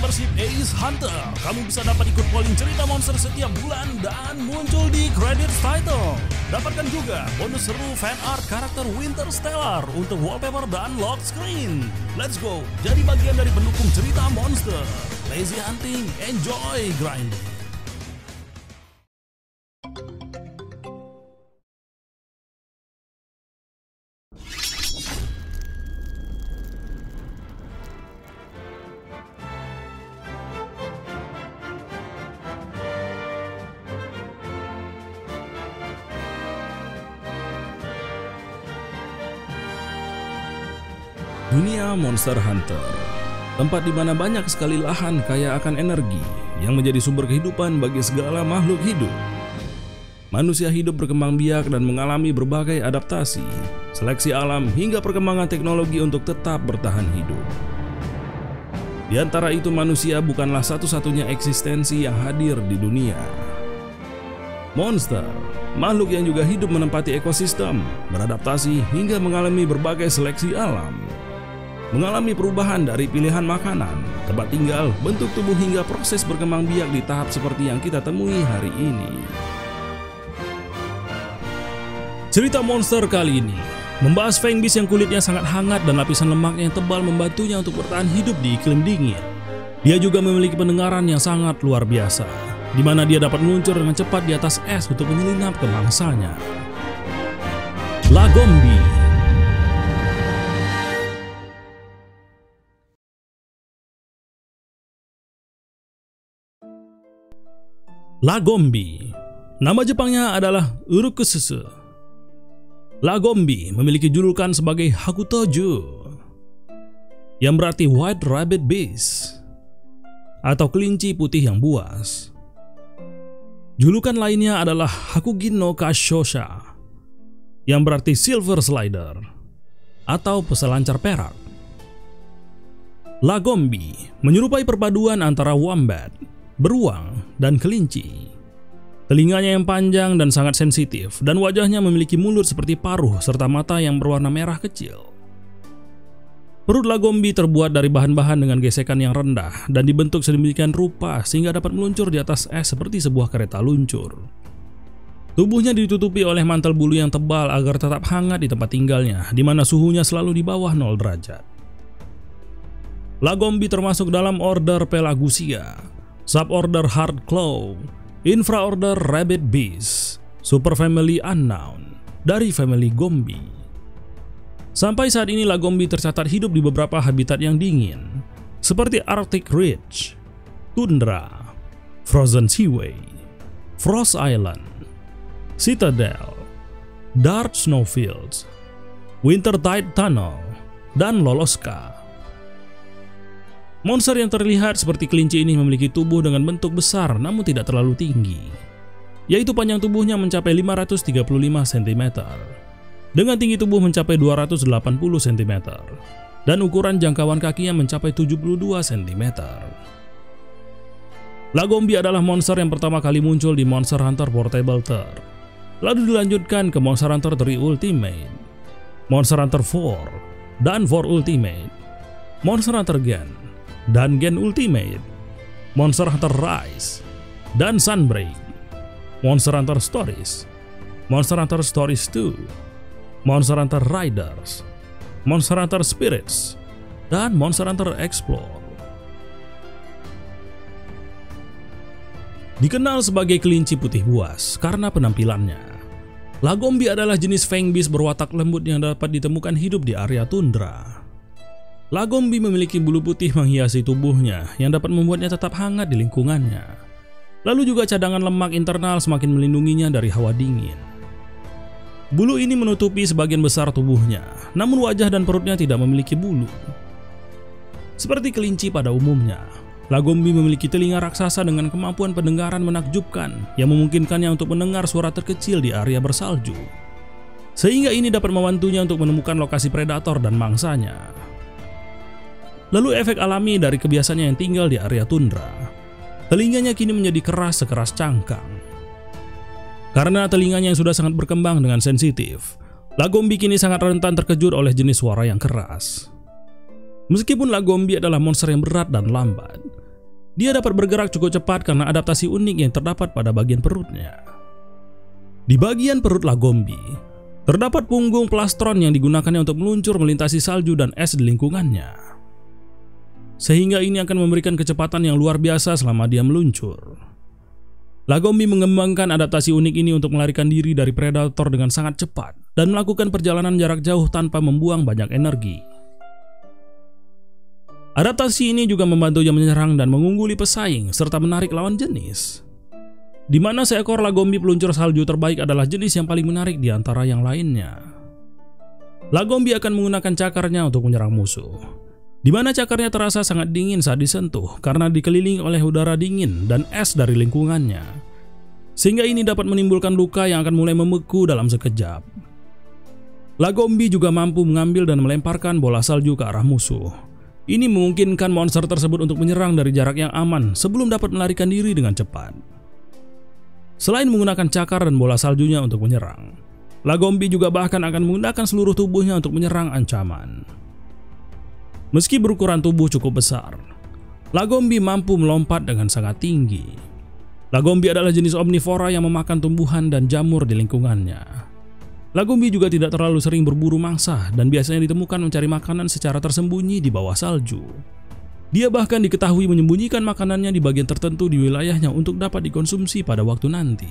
membership Ace Hunter, kamu bisa dapat ikut polling cerita monster setiap bulan dan muncul di credits title. Dapatkan juga bonus seru fan art karakter Winter Stellar untuk wallpaper dan lock screen. Let's go, jadi bagian dari pendukung cerita monster. Lazy hunting, enjoy grinding. Dunia Monster Hunter, tempat di mana banyak sekali lahan kaya akan energi yang menjadi sumber kehidupan bagi segala makhluk hidup. Manusia hidup berkembang biak dan mengalami berbagai adaptasi, seleksi alam hingga perkembangan teknologi untuk tetap bertahan hidup. Di antara itu manusia bukanlah satu-satunya eksistensi yang hadir di dunia. Monster, makhluk yang juga hidup menempati ekosistem, beradaptasi hingga mengalami berbagai seleksi alam. Mengalami perubahan dari pilihan makanan, tempat tinggal, bentuk tubuh hingga proses berkembang biak di tahap seperti yang kita temui hari ini. Cerita monster kali ini membahas Fang Beast yang kulitnya sangat hangat dan lapisan lemaknya yang tebal membantunya untuk bertahan hidup di iklim dingin. Dia juga memiliki pendengaran yang sangat luar biasa, di mana dia dapat meluncur dengan cepat di atas es untuk menyelinap ke mangsanya. Lagombi. Lagombi, nama Jepangnya adalah Urukususe. Lagombi memiliki julukan sebagai Hakutoju, yang berarti White Rabbit Beast, atau kelinci putih yang buas. Julukan lainnya adalah Hakugin no Kashosha, yang berarti Silver Slider, atau peselancar perak. Lagombi menyerupai perpaduan antara wombat, beruang, dan kelinci. Telinganya yang panjang dan sangat sensitif, dan wajahnya memiliki mulut seperti paruh serta mata yang berwarna merah kecil. Perut Lagombi terbuat dari bahan-bahan dengan gesekan yang rendah dan dibentuk sedemikian rupa sehingga dapat meluncur di atas es seperti sebuah kereta luncur. Tubuhnya ditutupi oleh mantel bulu yang tebal agar tetap hangat di tempat tinggalnya, di mana suhunya selalu di bawah 0 derajat. Lagombi termasuk dalam order Pelagusia, suborder Hardclaw, infraorder Rabbit Beast, superfamily Unknown dari family Gombi. Sampai saat ini Lagombi tercatat hidup di beberapa habitat yang dingin, seperti Arctic Ridge, Tundra, Frozen Seaway, Frost Island, Citadel, Dark Snowfields, Wintertide Tunnel, dan Loloska. Monster yang terlihat seperti kelinci ini memiliki tubuh dengan bentuk besar namun tidak terlalu tinggi, yaitu panjang tubuhnya mencapai 535 cm, dengan tinggi tubuh mencapai 280 cm, dan ukuran jangkauan kakinya mencapai 72 cm. Lagombi adalah monster yang pertama kali muncul di Monster Hunter Portable Third, lalu dilanjutkan ke Monster Hunter 3 Ultimate, Monster Hunter 4, dan 4 Ultimate, Monster Hunter Gen, dan Gen Ultimate, Monster Hunter Rise, dan Sunbreak, Monster Hunter Stories, Monster Hunter Stories 2, Monster Hunter Riders, Monster Hunter Spirits, dan Monster Hunter Explore. Dikenal sebagai kelinci putih buas karena penampilannya, Lagombi adalah jenis Fang Beast berwatak lembut yang dapat ditemukan hidup di area tundra. Lagombi memiliki bulu putih menghiasi tubuhnya yang dapat membuatnya tetap hangat di lingkungannya. Lalu juga cadangan lemak internal semakin melindunginya dari hawa dingin. Bulu ini menutupi sebagian besar tubuhnya, namun wajah dan perutnya tidak memiliki bulu. Seperti kelinci pada umumnya, Lagombi memiliki telinga raksasa dengan kemampuan pendengaran menakjubkan yang memungkinkannya untuk mendengar suara terkecil di area bersalju. Sehingga ini dapat membantunya untuk menemukan lokasi predator dan mangsanya. Lalu efek alami dari kebiasaannya yang tinggal di area tundra, telinganya kini menjadi keras sekeras cangkang. Karena telinganya yang sudah sangat berkembang dengan sensitif, Lagombi kini sangat rentan terkejut oleh jenis suara yang keras. Meskipun Lagombi adalah monster yang berat dan lambat, Dia dapat bergerak cukup cepat karena adaptasi unik yang terdapat pada bagian perutnya. Di bagian perut Lagombi, terdapat punggung plastron yang digunakannya untuk meluncur melintasi salju dan es di lingkungannya. Sehingga ini akan memberikan kecepatan yang luar biasa selama dia meluncur. Lagombi mengembangkan adaptasi unik ini untuk melarikan diri dari predator dengan sangat cepat dan melakukan perjalanan jarak jauh tanpa membuang banyak energi. Adaptasi ini juga membantunya menyerang dan mengungguli pesaing serta menarik lawan jenis. Di mana seekor Lagombi peluncur salju terbaik adalah jenis yang paling menarik di antara yang lainnya. Lagombi akan menggunakan cakarnya untuk menyerang musuh. Di mana cakarnya terasa sangat dingin saat disentuh karena dikelilingi oleh udara dingin dan es dari lingkungannya. Sehingga ini dapat menimbulkan luka yang akan mulai membeku dalam sekejap. Lagombi juga mampu mengambil dan melemparkan bola salju ke arah musuh. Ini memungkinkan monster tersebut untuk menyerang dari jarak yang aman sebelum dapat melarikan diri dengan cepat. Selain menggunakan cakar dan bola saljunya untuk menyerang, Lagombi juga bahkan akan menggunakan seluruh tubuhnya untuk menyerang ancaman. Meski berukuran tubuh cukup besar, Lagombi mampu melompat dengan sangat tinggi. Lagombi adalah jenis omnivora yang memakan tumbuhan dan jamur di lingkungannya. Lagombi juga tidak terlalu sering berburu mangsa dan biasanya ditemukan mencari makanan secara tersembunyi di bawah salju. Dia bahkan diketahui menyembunyikan makanannya di bagian tertentu di wilayahnya untuk dapat dikonsumsi pada waktu nanti.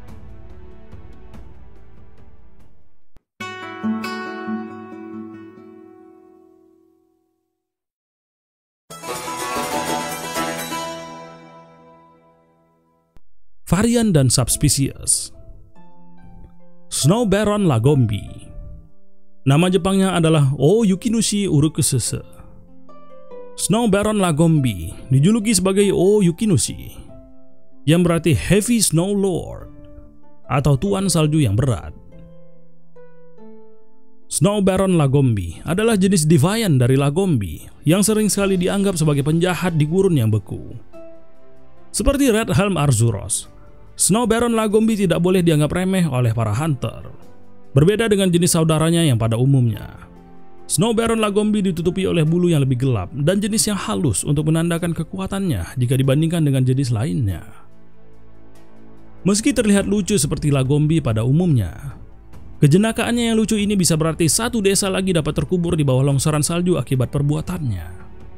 Varian dan subspesies. Snow Baron Lagombi. Nama Jepangnya adalah O Yukinushi Urukusese. Snow Baron Lagombi dijuluki sebagai O Yukinushi, yang berarti Heavy Snow Lord atau Tuan Salju yang berat. Snow Baron Lagombi adalah jenis Deviant dari Lagombi yang sering sekali dianggap sebagai penjahat di gurun yang beku. Seperti Red Helm Arzuros, Snow Baron Lagombi tidak boleh dianggap remeh oleh para hunter. Berbeda dengan jenis saudaranya yang pada umumnya, Snow Baron Lagombi ditutupi oleh bulu yang lebih gelap dan jenis yang halus untuk menandakan kekuatannya jika dibandingkan dengan jenis lainnya. Meski terlihat lucu seperti Lagombi pada umumnya, kejenakaannya yang lucu ini bisa berarti satu desa lagi dapat terkubur di bawah longsoran salju akibat perbuatannya.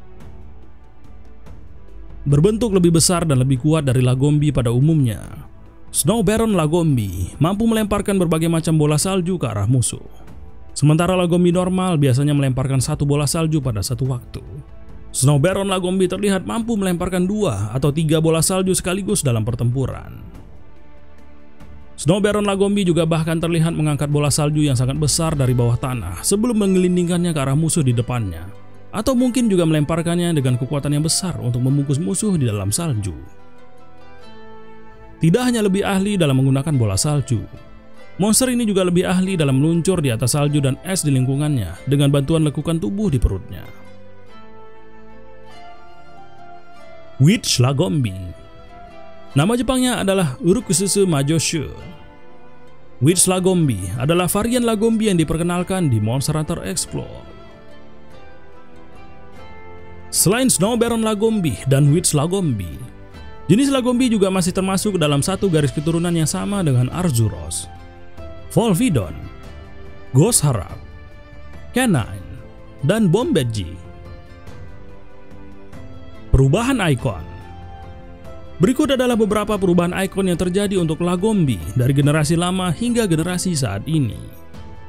Berbentuk lebih besar dan lebih kuat dari Lagombi pada umumnya, Snow Baron Lagombi mampu melemparkan berbagai macam bola salju ke arah musuh. Sementara Lagombi normal biasanya melemparkan satu bola salju pada satu waktu. Snow Baron Lagombi terlihat mampu melemparkan 2 atau 3 bola salju sekaligus dalam pertempuran. Snow Baron Lagombi juga bahkan terlihat mengangkat bola salju yang sangat besar dari bawah tanah sebelum menggelindingkannya ke arah musuh di depannya. Atau mungkin juga melemparkannya dengan kekuatan yang besar untuk membungkus musuh di dalam salju. Tidak hanya lebih ahli dalam menggunakan bola salju, monster ini juga lebih ahli dalam meluncur di atas salju dan es di lingkungannya dengan bantuan lekukan tubuh di perutnya. Witch Lagombi. Nama Jepangnya adalah Urukusese Majoshu. Witch Lagombi adalah varian Lagombi yang diperkenalkan di Monster Hunter Explore. Selain Snow Baron Lagombi dan Witch Lagombi, jenis Lagombi juga masih termasuk dalam satu garis keturunan yang sama dengan Arzuros, Volvidon, Ghost Harap, Canine, dan Bombadji. Perubahan ikon. Berikut adalah beberapa perubahan ikon yang terjadi untuk Lagombi dari generasi lama hingga generasi saat ini.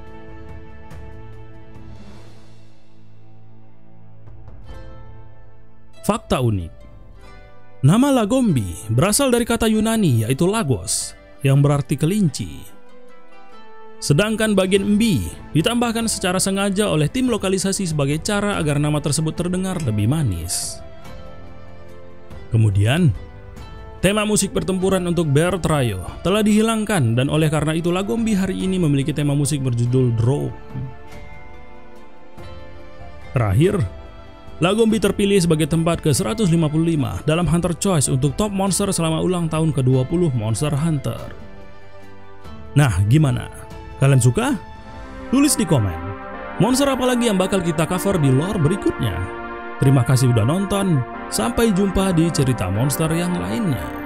Fakta unik. Nama Lagombi berasal dari kata Yunani yaitu Lagos yang berarti kelinci. Sedangkan bagian mbi ditambahkan secara sengaja oleh tim lokalisasi sebagai cara agar nama tersebut terdengar lebih manis. Kemudian, tema musik pertempuran untuk Bear Trio telah dihilangkan dan oleh karena itu Lagombi hari ini memiliki tema musik berjudul Drone. Terakhir, Lagombi terpilih sebagai tempat ke-155 dalam Hunter Choice untuk top monster selama ulang tahun ke-20 Monster Hunter. Nah, gimana? Kalian suka? Tulis di komen. Monster apa lagi yang bakal kita cover di lore berikutnya? Terima kasih udah nonton. Sampai jumpa di cerita monster yang lainnya.